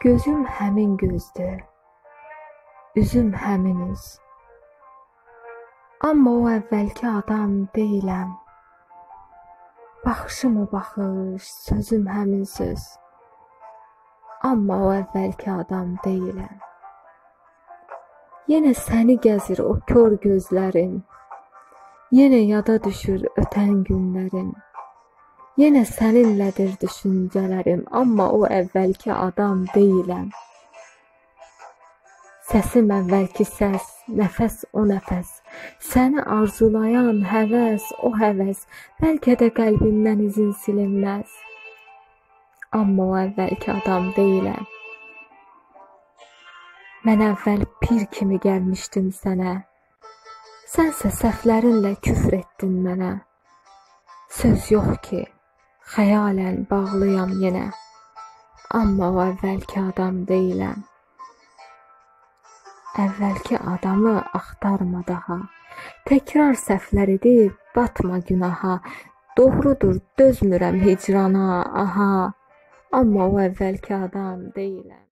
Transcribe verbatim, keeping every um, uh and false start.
Gözüm həmin gözdür, üzüm həmin üz. Amma o əvvəlki adam deyiləm. Baxışımı baxış, sözüm həmin söz. Amma o əvvəlki adam deyiləm. Yenə səni gəzir o kör gözlərin. Yenə yada düşür ötən günlərin. Yenə səninlədir düşüncələrim, amma o əvvəlki adam deyiləm. Səsim əvvəlki səs, nəfəs o nəfəs, səni arzulayan həvəs o həvəs, bəlkə də qəlbimdən izin silinməz. Amma o əvvəlki adam deyiləm. Mən əvvəl pir kimi gəlmişdim sənə, sənsə səhvlərinlə küfr etdin mənə. Söz yox ki, xəyalən bağlıyam yenə, amma o əvvəlki adam deyiləm. Əvvəlki adamı axtarma daha, təkrar səhvlər edib batma günaha. Doğrudur, dözmürəm hicrana, aha, amma o əvvəlki adam deyiləm.